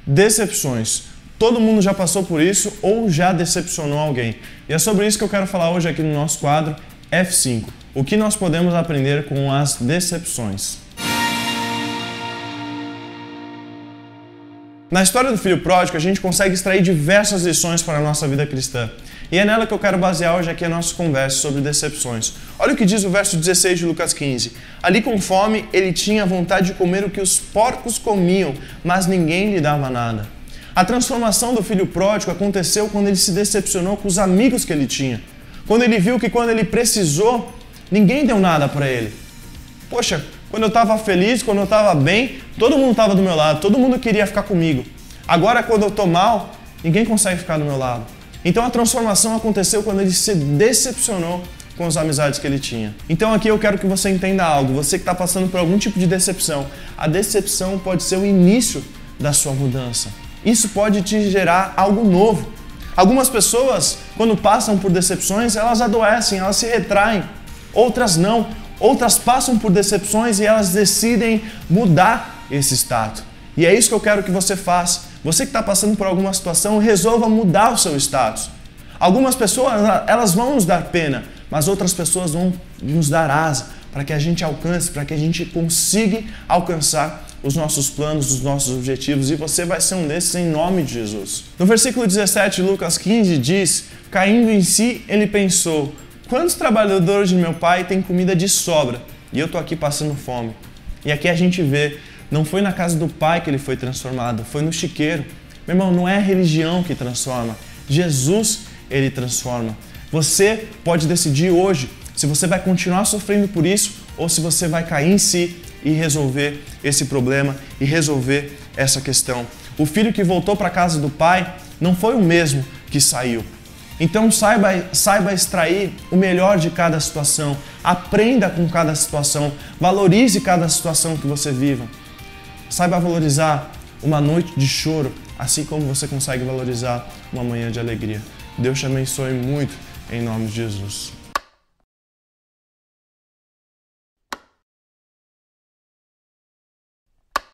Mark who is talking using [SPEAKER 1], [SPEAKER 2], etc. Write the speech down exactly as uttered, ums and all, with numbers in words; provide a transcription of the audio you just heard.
[SPEAKER 1] Decepções. Todo mundo já passou por isso ou já decepcionou alguém. E é sobre isso que eu quero falar hoje aqui no nosso quadro F cinco. O que nós podemos aprender com as decepções. Na história do filho pródigo, a gente consegue extrair diversas lições para a nossa vida cristã. E é nela que eu quero basear hoje aqui a nossa conversa sobre decepções. Olha o que diz o verso dezesseis de Lucas quinze. Ali com fome, ele tinha vontade de comer o que os porcos comiam, mas ninguém lhe dava nada. A transformação do filho pródigo aconteceu quando ele se decepcionou com os amigos que ele tinha. Quando ele viu que quando ele precisou, ninguém deu nada para ele. Poxa, quando eu estava feliz, quando eu estava bem, todo mundo estava do meu lado, todo mundo queria ficar comigo. Agora, quando eu estou mal, ninguém consegue ficar do meu lado. Então a transformação aconteceu quando ele se decepcionou com as amizades que ele tinha. Então aqui eu quero que você entenda algo, você que está passando por algum tipo de decepção. A decepção pode ser o início da sua mudança. Isso pode te gerar algo novo. Algumas pessoas, quando passam por decepções, elas adoecem, elas se retraem. Outras não. Outras passam por decepções e elas decidem mudar esse estado. E é isso que eu quero que você faça. Você que está passando por alguma situação, resolva mudar o seu status. Algumas pessoas, elas vão nos dar pena, mas outras pessoas vão nos dar asa para que a gente alcance, para que a gente consiga alcançar os nossos planos, os nossos objetivos, e você vai ser um desses em nome de Jesus. No versículo dezessete de Lucas quinze diz, caindo em si, ele pensou, quantos trabalhadores de meu pai têm comida de sobra e eu estou aqui passando fome? E aqui a gente vê, não foi na casa do pai que ele foi transformado, foi no chiqueiro. Meu irmão, não é a religião que transforma, Jesus, ele transforma. Você pode decidir hoje se você vai continuar sofrendo por isso ou se você vai cair em si e resolver esse problema e resolver essa questão. O filho que voltou para a casa do pai não foi o mesmo que saiu. Então saiba, saiba extrair o melhor de cada situação, aprenda com cada situação, valorize cada situação que você viva. Saiba valorizar uma noite de choro, assim como você consegue valorizar uma manhã de alegria. Deus te abençoe muito, em nome de Jesus.